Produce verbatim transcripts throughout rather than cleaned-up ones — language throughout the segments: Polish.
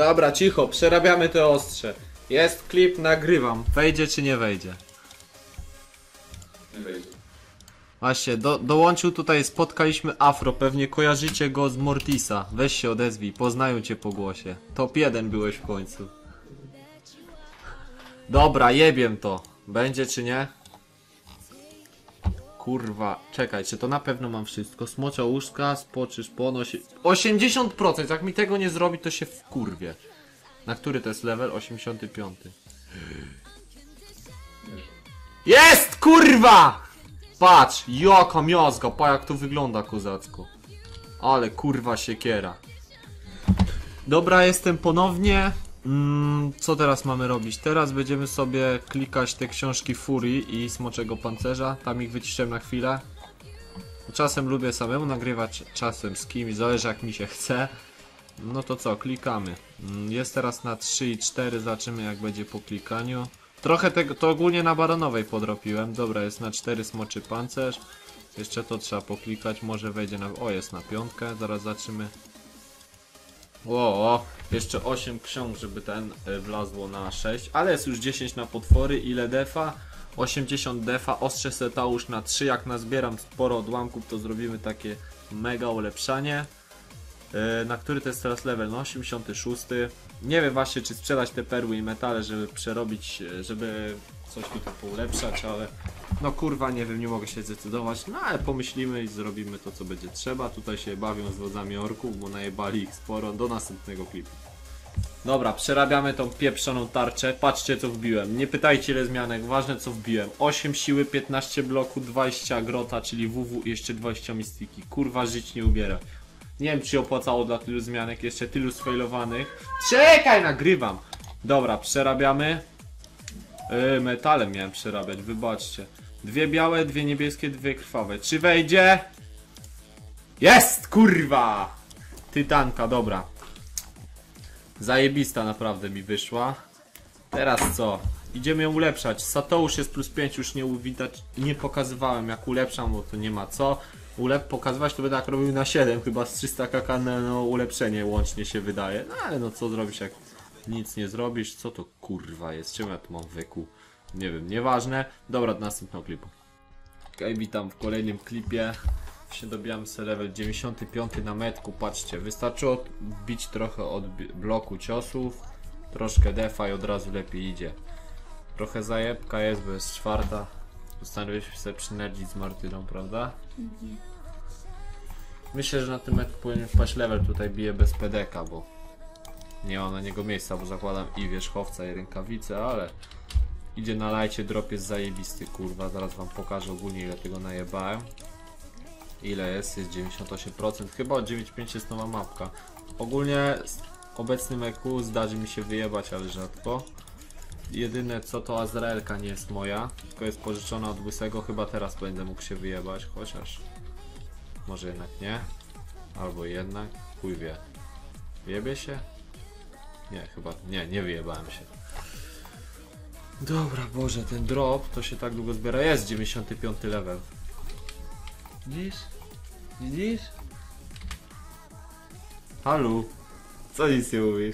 Dobra, cicho, przerabiamy te ostrze. Jest klip, nagrywam. Wejdzie czy nie wejdzie? Nie wejdzie. Właśnie, do, dołączył tutaj, spotkaliśmy Afro, pewnie kojarzycie go z Mortisa. Weź się odezwij, poznają cię po głosie. Top jeden byłeś w końcu. Dobra, jebiem to. Będzie czy nie? Kurwa, czekaj, czy to na pewno mam wszystko? Smocza łóżka, spoczysz ponoś... osiemdziesiąt procent, jak mi tego nie zrobi, to się wkurwie. Na który to jest level? osiemdziesiąty piąty. Jest, kurwa! Patrz, jaka miazga, pa jak to wygląda kozacko. Ale kurwa siekiera. Dobra, jestem ponownie. Mm, co teraz mamy robić? Teraz będziemy sobie klikać te książki Furii i Smoczego Pancerza. Tam ich wyciszę na chwilę. Czasem lubię samemu nagrywać, czasem z kimś, zależy jak mi się chce. No to co, klikamy. Jest teraz na trzy i cztery, zobaczymy jak będzie po klikaniu. Trochę tego, to ogólnie na baronowej podrobiłem. Dobra, jest na cztery Smoczy Pancerz. Jeszcze to trzeba poklikać, może wejdzie na... O, jest na piątkę, zaraz zobaczymy. O, o, jeszcze osiem ksiąg, żeby ten y, wlazło na sześć, ale jest już dziesięć na potwory. Ile defa? osiemdziesiąt defa, ostrze setałóż na trzy. Jak nazbieram sporo odłamków, to zrobimy takie mega ulepszanie. y, Na który to jest teraz level? No osiemdziesiąty szósty. Nie wiem właśnie, czy sprzedać te perły i metale, żeby przerobić, żeby coś tutaj poulepszać, ale no kurwa, nie wiem, nie mogę się zdecydować. No ale pomyślimy i zrobimy to, co będzie trzeba. Tutaj się bawią z wodzami orków, bo najebali ich sporo. Do następnego klipu. Dobra, przerabiamy tą pieprzoną tarczę. Patrzcie, co wbiłem. Nie pytajcie, ile zmianek, ważne, co wbiłem. osiem siły, piętnaście bloku, dwadzieścia grota, czyli W W i jeszcze dwadzieścia mistiki. Kurwa, żyć nie ubiera. Nie wiem, czy się opłacało dla tylu zmianek, jeszcze tylu sfailowanych. Czekaj, nagrywam. Dobra, przerabiamy. Yy, metalem miałem przerabiać, wybaczcie. Dwie białe, dwie niebieskie, dwie krwawe. Czy wejdzie? Jest, kurwa! Tytanka, dobra. Zajebista naprawdę mi wyszła. Teraz co? Idziemy ją ulepszać. Satousz jest plus pięć, już nie widać, nie pokazywałem jak ulepszam, bo to nie ma co. Ulep pokazywać to będę tak robił na siedem, chyba z trzysta kaka no, ulepszenie łącznie się wydaje. No ale no co zrobisz, jak nic nie zrobisz? Co to kurwa jest? Czemu ja tu mam wyku? Nie wiem, nieważne. Dobra, do następnego klipu. Okej, witam w kolejnym klipie. Się dobijamy sobie level dziewięćdziesiąty piąty na metku. Patrzcie, wystarczyło bić trochę od bloku ciosów, troszkę defa i od razu lepiej idzie. Trochę zajebka jest, bo jest czwarta. Postanowiłem sobie przynerdzić z Martyną, prawda? Mhm. Myślę, że na tym metku powinien wpaść level. Tutaj bije bez P D K, bo nie ma na niego miejsca, bo zakładam i wierzchowca i rękawice, ale idzie na lajcie, drop jest zajebisty, kurwa. Zaraz wam pokażę ogólnie, ile tego najebałem. Ile jest? Jest dziewięćdziesiąt osiem procent. Chyba od dziewięć pięć jest nowa mapka. Ogólnie obecny meku zdarzy mi się wyjebać, ale rzadko. Jedyne co, to Azraelka nie jest moja, tylko jest pożyczona od Łysego. Chyba teraz będę mógł się wyjebać, chociaż może jednak nie. Albo jednak, chuj wie. Wyjebie się? Nie, chyba nie, nie wyjebałem się. Dobra, Boże, ten drop to się tak długo zbiera. Jest dziewięćdziesiąty piąty level. Widzisz? Widzisz? Halu? Co nic nie mówisz?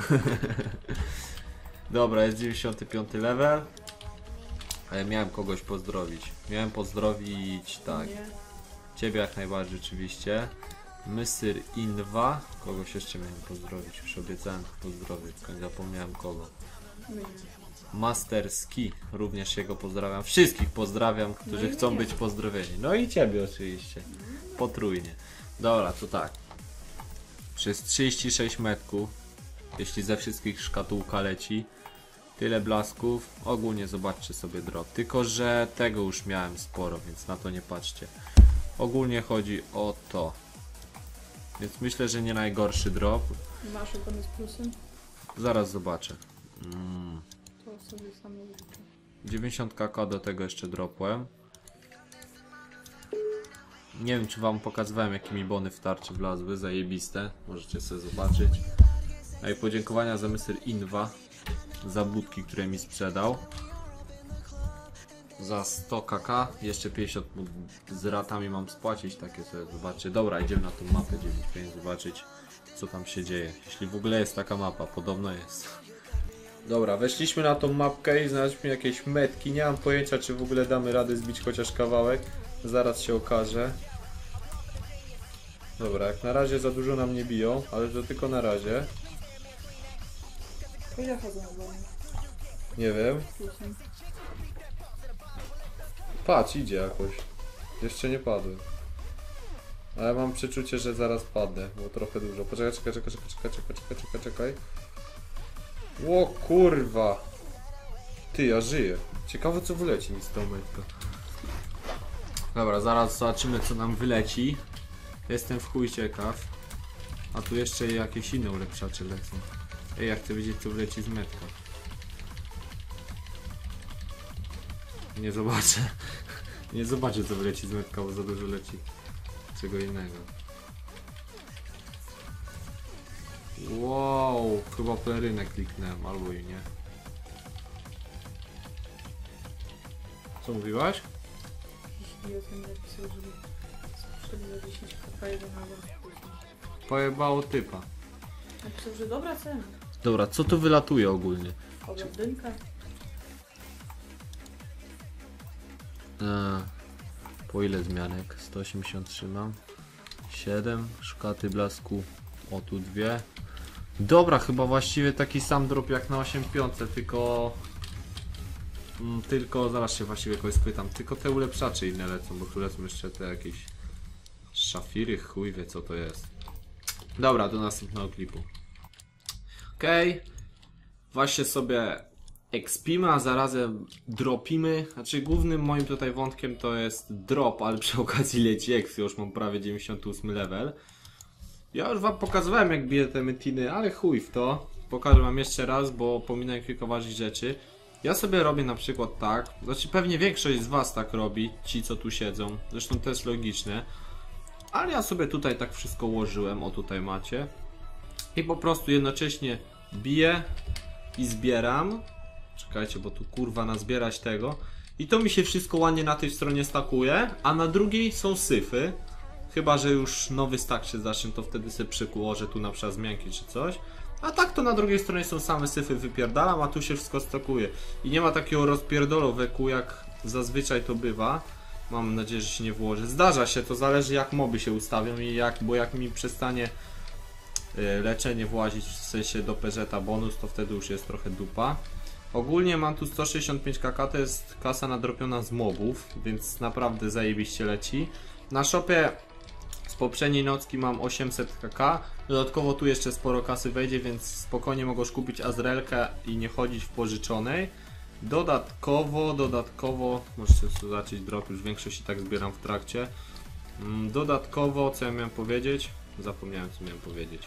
Dobra, jest dziewięćdziesiąty piąty level. Ale miałem kogoś pozdrowić. Miałem pozdrowić, tak. Ciebie jak najbardziej oczywiście. Mysyr Inwa. Kogoś jeszcze miałem pozdrowić. Już obiecałem pozdrowić, tylko zapomniałem kogo. Masterski. Również jego pozdrawiam. Wszystkich pozdrawiam, którzy chcą być pozdrowieni. No i ciebie oczywiście. Potrójnie. Dobra, to tak. Przez trzydzieści sześć metków, jeśli ze wszystkich szkatułka leci, tyle blasków, ogólnie zobaczcie sobie drop. Tylko że tego już miałem sporo, więc na to nie patrzcie. Ogólnie chodzi o to. Więc myślę, że nie najgorszy drop. Masz układy z plusem? Zaraz zobaczę. Mm. To sobie sam nie liczę. dziewięćdziesiąt kaka do tego jeszcze dropłem. Nie wiem, czy wam pokazywałem, jakie mi bony w tarczy wlazły, zajebiste. Możecie sobie zobaczyć. A i podziękowania za Mysyr Inwa, za budki, które mi sprzedał. za sto kaka, jeszcze pięćdziesiąt z ratami mam spłacić, takie sobie zobaczcie. Dobra, idziemy na tą mapę dziewięć pięć zobaczyć, co tam się dzieje, jeśli w ogóle jest taka mapa, podobno jest. Dobra, weszliśmy na tą mapkę i znaleźliśmy jakieś metki, nie mam pojęcia, czy w ogóle damy radę zbić chociaż kawałek, zaraz się okaże. Dobra, jak na razie za dużo nam nie biją, ale to tylko na razie. To ja chodzę na dole. Nie wiem. Plusem. Patrz, idzie jakoś. Jeszcze nie padłem. Ale mam przeczucie, że zaraz padnę, bo trochę dużo. Poczekaj, czekaj, czekaj, czekaj, czekaj, czekaj, czekaj, czekaj, czekaj. Ło kurwa! Ty, ja żyję. Ciekawe co wyleci mi z tą metką. Dobra, zaraz zobaczymy co nam wyleci. Jestem w chuj ciekaw. A tu jeszcze jakieś inne ulepszacze lecą. Ej, ja chcę wiedzieć co wyleci z metka. Nie zobaczę. Nie zobaczę co wyleci z metka, bo za dużo leci czego innego. Wow, chyba pelerynę kliknąłem, albo i nie. Co mówiłaś? Jeśli ja to nie napisał, żeby sprzedać za dziesięć kaka jeden albo później. Pojebało typa. Napisał, że dobra cena. Dobra, co tu wylatuje ogólnie? Oblędynka. Eee, po ile zmianek? sto osiemdziesiąt trzy mam. siedem, szkaty blasku. O, tu dwie. Dobra, chyba właściwie taki sam drop jak na osiem piątce, tylko... Mm, tylko, zaraz się właściwie jakoś spytam, tylko te ulepszacze inne lecą, bo tu lecą jeszcze te jakieś... szafiry, chuj wie co to jest. Dobra, do następnego klipu. Okej. Okay. Właśnie sobie expimy, a zarazem dropimy. Znaczy głównym moim tutaj wątkiem to jest drop, ale przy okazji leci exp, już mam prawie dziewięćdziesiąty ósmy level. Ja już wam pokazywałem jak biję te metiny, ale chuj w to. Pokażę wam jeszcze raz, bo pominąłem kilka ważnych rzeczy. Ja sobie robię na przykład tak, znaczy pewnie większość z was tak robi, ci co tu siedzą, zresztą to jest logiczne. Ale ja sobie tutaj tak wszystko ułożyłem, o tutaj macie. I po prostu jednocześnie biję i zbieram. Czekajcie, bo tu kurwa nazbierać tego. I to mi się wszystko ładnie na tej stronie stakuje, a na drugiej są syfy. Chyba że już nowy stack się zacznie, to wtedy sobie przykułożę tu na przykład zmianki czy coś. A tak to na drugiej stronie są same syfy, wypierdalam, a tu się wszystko stakuje. I nie ma takiego rozpierdolu weku jak zazwyczaj to bywa. Mam nadzieję, że się nie włoży. Zdarza się, to zależy jak moby się ustawią i jak, bo jak mi przestanie y, leczenie włazić, w sensie do peżeta bonus, to wtedy już jest trochę dupa. Ogólnie mam tu sto sześćdziesiąt pięć kaka, to jest kasa nadrobiona z mobów, więc naprawdę zajebiście leci. Na shopie z poprzedniej nocki mam osiemset kaka, dodatkowo tu jeszcze sporo kasy wejdzie, więc spokojnie mogę kupić Azraelkę i nie chodzić w pożyczonej. Dodatkowo, dodatkowo, możecie sobie zobaczyć drop, już większość i tak zbieram w trakcie. Dodatkowo, co ja miałem powiedzieć? Zapomniałem co miałem powiedzieć.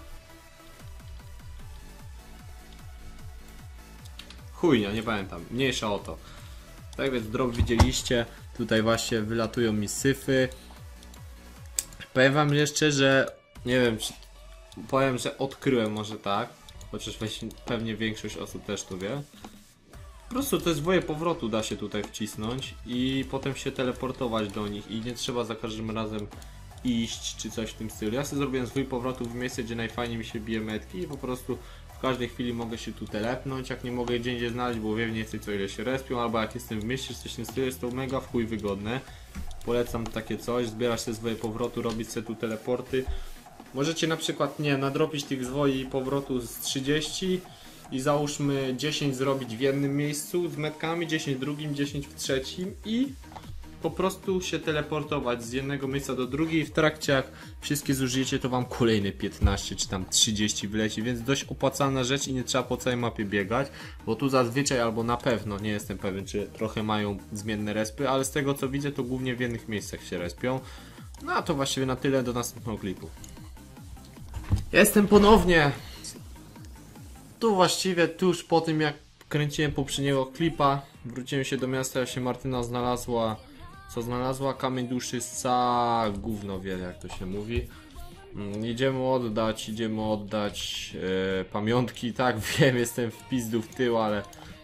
Chujnia, nie pamiętam, mniejsza o to. Tak więc drop widzieliście, tutaj właśnie wylatują mi syfy. Powiem wam jeszcze, że nie wiem, czy powiem, że odkryłem może tak, chociaż pewnie większość osób też to wie. Po prostu to jest woje powrotu, da się tutaj wcisnąć i potem się teleportować do nich i nie trzeba za każdym razem iść czy coś w tym stylu. Ja sobie zrobiłem zwój powrotu w miejsce, gdzie najfajniej mi się bije metki i po prostu w każdej chwili mogę się tu telepnąć, jak nie mogę gdzie indziej znaleźć, bo wiem mniej więcej co ile się respią, albo jak jestem w mieście czy coś w tym stylu, jest to mega w chuj wygodne. Polecam takie coś, zbierać sobie swoje powrotu, robić sobie tu teleporty. Możecie na przykład, nie nadrobić tych zwoi powrotu z trzydziestu i załóżmy dziesięć zrobić w jednym miejscu z metkami, dziesięć w drugim, dziesięć w trzecim i po prostu się teleportować z jednego miejsca do drugiego i w trakcie jak wszystkie zużyjecie, to wam kolejne piętnaście czy tam trzydzieści wyleci, więc dość opłacalna rzecz i nie trzeba po całej mapie biegać, bo tu zazwyczaj albo na pewno, nie jestem pewien czy trochę mają zmienne respy, ale z tego co widzę to głównie w jednych miejscach się respią. No a to właściwie na tyle, do następnego klipu. Jestem ponownie tu właściwie tuż po tym jak kręciłem poprzedniego klipa, wróciłem się do miasta, jak się Martyna znalazła. Co znalazła? Kamień duszy sa gówno wie jak to się mówi. Mm, idziemy oddać, idziemy oddać e, pamiątki, tak wiem, jestem w pizdu w tył, ale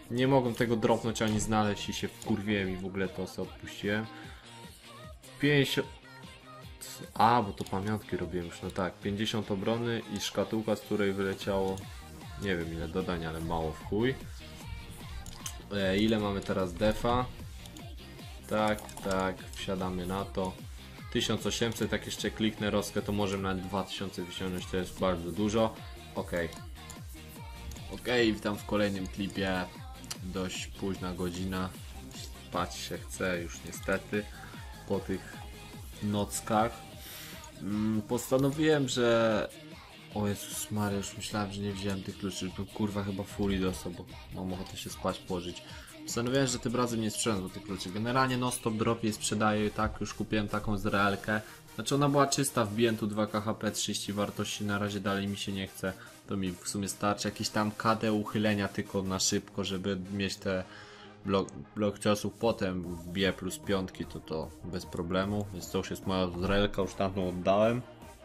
Nie mogłem tego dropnąć ani znaleźć i się wkurwiłem i w ogóle to sobie odpuściłem. pięćdziesiąt... A, bo to pamiątki robiłem już, no tak. pięćdziesiąt obrony i szkatułka, z której wyleciało... Nie wiem ile dodań, ale mało w chuj. E, ile mamy teraz defa? Tak, tak, wsiadamy na to. tysiąc osiemset, jak jeszcze kliknę rozkę, to możemy nawet dwa tysiące wyciągnąć, to jest bardzo dużo. Ok. Ok, witam w kolejnym klipie. Dość późna godzina. Spać się chce już niestety po tych nockach. Mm, postanowiłem, że... O Jezus Maria, już myślałem, że nie wziąłem tych kluczy. To kurwa chyba furii do sobą. Mam ochotę się spać, położyć. Postanowiłem, że tym razem nie sprzedam do tych kluczy. Generalnie non stop drop je sprzedaję i tak już kupiłem taką z realkę. Znaczy ona była czysta, wbiłem tu dwa K H P, trzydzieści wartości, na razie dalej mi się nie chce. To mi w sumie starczy. Jakieś tam K D uchylenia tylko na szybko, żeby mieć te blok, blok ciosów. Potem wbiję plus piątki, to to bez problemu. Więc to już jest moja realka, już tamtą oddałem.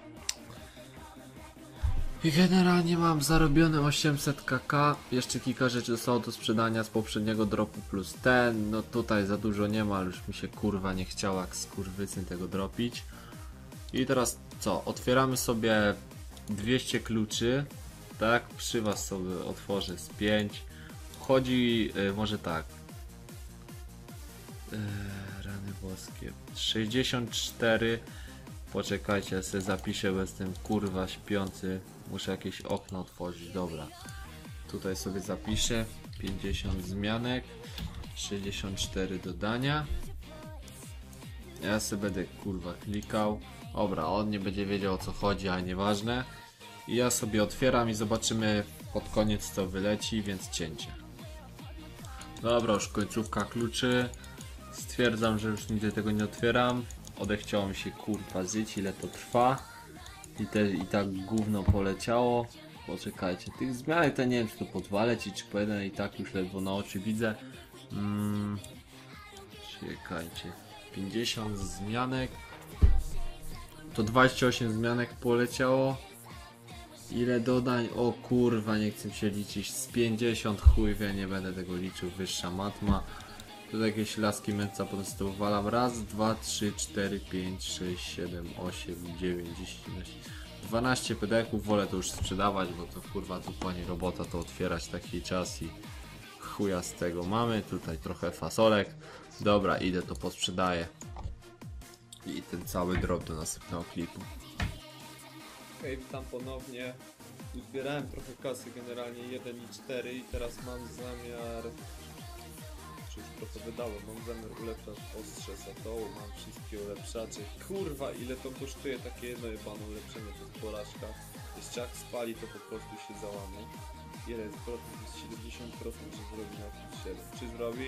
I generalnie mam zarobione osiemset kaka, jeszcze kilka rzeczy zostało do sprzedania z poprzedniego dropu plus ten, no tutaj za dużo nie ma, ale już mi się kurwa nie chciało jak skurwysyn tego dropić. I teraz co, otwieramy sobie dwieście kluczy, tak, przy was sobie otworzę z pięć, chodzi, yy, może tak, yy, rany boskie, sześćdziesiąt cztery. Poczekajcie, ja sobie zapiszę, bo jestem kurwa śpiący. Muszę jakieś okno otworzyć, dobra. Tutaj sobie zapiszę. pięćdziesiąt zmianek. sześćdziesiąt cztery dodania. Ja sobie będę kurwa klikał. Dobra, on nie będzie wiedział o co chodzi, a nieważne. I ja sobie otwieram i zobaczymy pod koniec co wyleci, więc cięcie. Dobra, już końcówka kluczy. Stwierdzam, że już nigdy tego nie otwieram. Odechciało mi się kurwa żyć, ile to trwa. I, te, i tak gówno poleciało. Poczekajcie, tych zmian to nie wiem czy to po dwa leci, czy po jeden, i tak już ledwo na oczy widzę. Mm, czekajcie, pięćdziesiąt zmianek. To dwadzieścia osiem zmianek poleciało. Ile dodań? O kurwa, nie chcę się liczyć. Z pięćdziesiąt chuj wie, nie będę tego liczył, wyższa matma. Tutaj jakieś laski męca, potem z tego walam. Raz, dwa, trzy, cztery, pięć, sześć, siedem, osiem, dziewięć, dziesięć, dwanaście pedeków. Wolę to już sprzedawać, bo to kurwa zupełnie robota to otwierać taki czas i chuja z tego mamy. Tutaj trochę fasolek. Dobra, idę to posprzedaję. I ten cały drop do następnego klipu. Okej, witam ponownie. Uzbierałem trochę kasy, generalnie jeden i cztery i teraz mam zamiar... Już trochę wydałem, mam zamiar ulepszać ostrze satołu, mam wszystkie ulepszacze. Kurwa, ile to kosztuje takie jedno jebane ulepszenie, to jest porażka. Jeszcze jak spali, to po prostu się załamie. Ile jest procent? Jest siedemdziesiąt procent, że zrobi na plus siedem. Czy zrobi?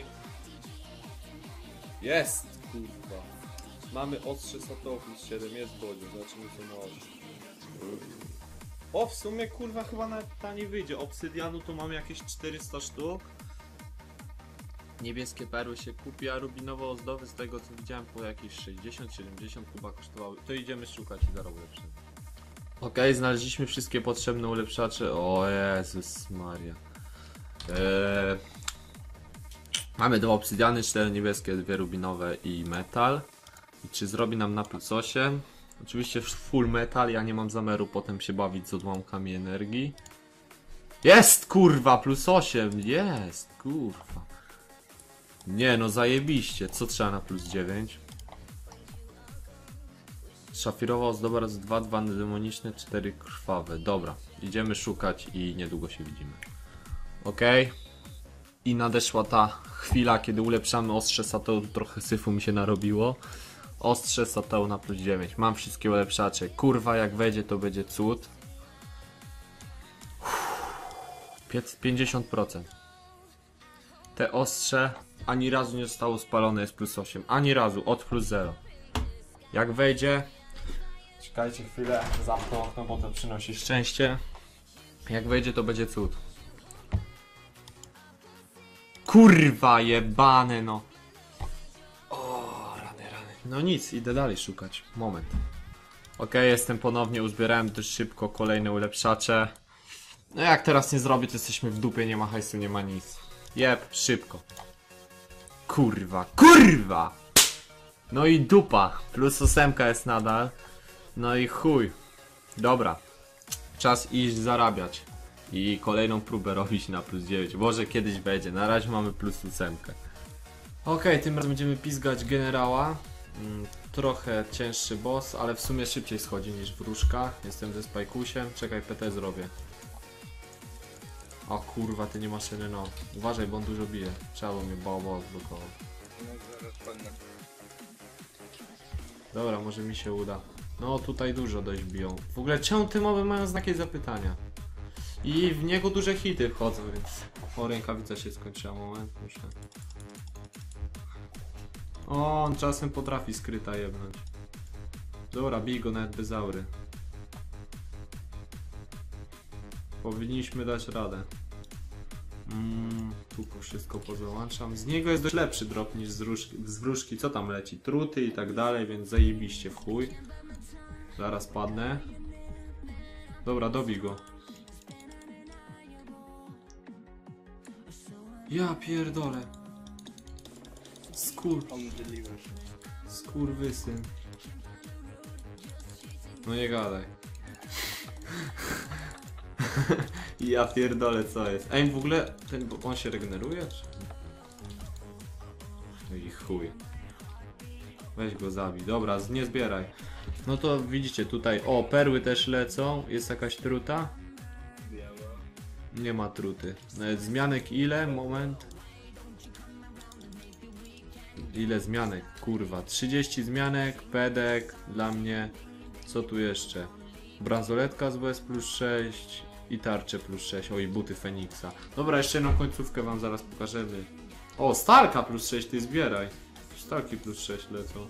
Jest! Kurwa. Mamy ostrze satołu plus siedem, jest bodzie, zobaczymy co ma ostrze. O, w sumie kurwa chyba nawet taniej wyjdzie. Obsydianu to mamy jakieś czterysta sztuk. Niebieskie perły się kupi, a rubinowe ozdoby z tego co widziałem po jakieś sześćdziesiąt siedemdziesiąt chyba kosztowały. To idziemy szukać i zaraz ulepszymy. Ok, znaleźliśmy wszystkie potrzebne ulepszacze. O Jezus Maria. Eee... Mamy dwa obsydiany, cztery niebieskie, dwie rubinowe i metal. I czy zrobi nam na plus osiem? Oczywiście full metal, ja nie mam zamiaru potem się bawić z odłamkami energii. Jest kurwa, plus osiem, jest kurwa. Nie no, zajebiście. Co trzeba na plus dziewięć? Szafirowa ozdoba razy dwa, dwa demoniczne, cztery krwawe. Dobra, idziemy szukać i niedługo się widzimy. Ok. I nadeszła ta chwila, kiedy ulepszamy ostrze satołu. Trochę syfu mi się narobiło. Ostrze satołu na plus dziewięć. Mam wszystkie ulepszacze. Kurwa, jak wejdzie, to będzie cud. pięćdziesiąt procent. Te ostrze ani razu nie zostało spalone, jest plus osiem. Ani razu, od plus zero. Jak wejdzie... Czekajcie chwilę, zamknę okno, bo to przynosi szczęście. Jak wejdzie, to będzie cud. Kurwa jebane no. O, rany, rany. No nic, idę dalej szukać. Moment. Ok, jestem ponownie, uzbierałem dość szybko kolejne ulepszacze. No jak teraz nie zrobię, to jesteśmy w dupie, nie ma hajsu, nie ma nic. Jeb, szybko. Kurwa, kurwa! No i dupa. Plus ósemka jest nadal. No i chuj. Dobra. Czas iść zarabiać. I kolejną próbę robić na plus dziewięć. Może kiedyś będzie. Na razie mamy plus ósemkę. Okej, okay, tym razem będziemy pizgać generała. Mm, trochę cięższy boss, ale w sumie szybciej schodzi niż wróżka. Jestem ze Spajkusiem. Czekaj, P T zrobię. O kurwa, ty nie masz no. Uważaj, bo on dużo bije. Trzeba było mnie bałbo odblokował. Dobra, może mi się uda. No tutaj dużo dość biją. W ogóle czemu te moby mają znaki zapytania? I w niego duże hity wchodzą, więc... O, rękawica się skończyła, moment, muszę... O, on czasem potrafi skryta jebnąć. Dobra, bij go nawet bez aury. Powinniśmy dać radę. Mm, tu wszystko pozałączam. Z niego jest dość lepszy drop niż z wróżki, z wróżki. Co tam leci? Truty i tak dalej, więc zajebiście w chuj. Zaraz padnę. Dobra, dobij go. Ja pierdolę. Skur... Skurwysyn. No nie gadaj. Ja pierdolę, co jest. Ej, w ogóle ten, on się regeneruje? Czy... No i chuj. Weź go zabij. Dobra, nie zbieraj. No to widzicie tutaj, o, perły też lecą. Jest jakaś truta? Nie ma truty. Nawet zmianek ile? Moment. Ile zmianek? Kurwa. trzydzieści zmianek, pedek dla mnie. Co tu jeszcze? Bransoletka z W S plus sześć i tarcze plus sześć. O, i buty Feniksa. Dobra, jeszcze jedną końcówkę wam zaraz pokażemy. O, Starka plus sześć, ty zbieraj. Starki plus sześć lecą.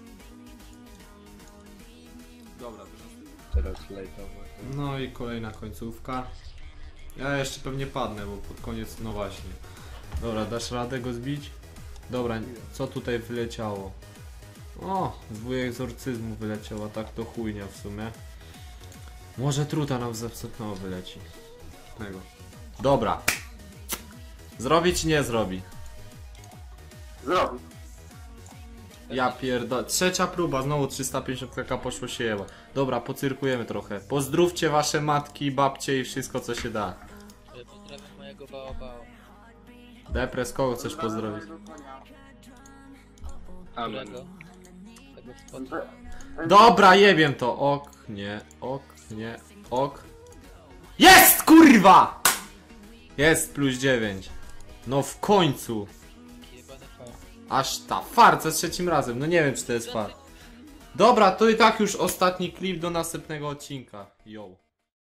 Dobra, Teraz lejtowo. no i kolejna końcówka. Ja jeszcze pewnie padnę, bo pod koniec, no właśnie. Dobra, dasz radę go zbić? Dobra, co tutaj wyleciało? O, zwój egzorcyzmu wyleciał, a tak to chujnia w sumie. Może truta nam zepsutnęło wyleci. Tego. Dobra. Zrobi czy nie zrobi? Zrobi. Ja pierdolę. Trzecia próba, znowu trzysta pięćdziesiąt kk poszło się jeba. Dobra, pocyrkujemy trochę. Pozdrówcie wasze matki, babcie i wszystko co się da. Pozdrawiam mojego bao bao. Depres, kogo chcesz pozdrowić? Amen. Którego? Tego spotka. Dobra, jebiem to. Ok, nie, ok, nie, ok. Jest, kurwa! Jest, plus dziewięć. No w końcu. Jebany far. Aż ta far, za trzecim razem. No nie wiem, czy to jest far. Dobra, to i tak już ostatni klip do następnego odcinka. Yo.